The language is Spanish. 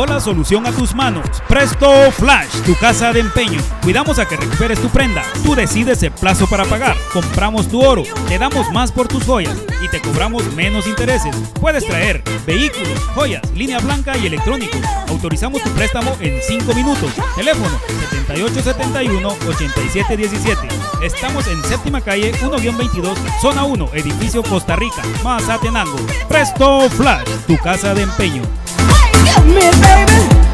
llegó la solución a tus manos. Presto Flash, tu casa de empeño. Cuidamos a que recuperes tu prenda. Tú decides el plazo para pagar. Compramos tu oro, te damos más por tus joyas y te cobramos menos intereses. Puedes traer vehículos, joyas, línea blanca y electrónicos. Autorizamos tu préstamo en 5 minutos. Teléfono 7871-8717. Estamos en Séptima Calle 1-22, Zona 1, Edificio Costa Rica, Mazatenango. Presto Flash, tu casa de empeño. Hey, give me, baby.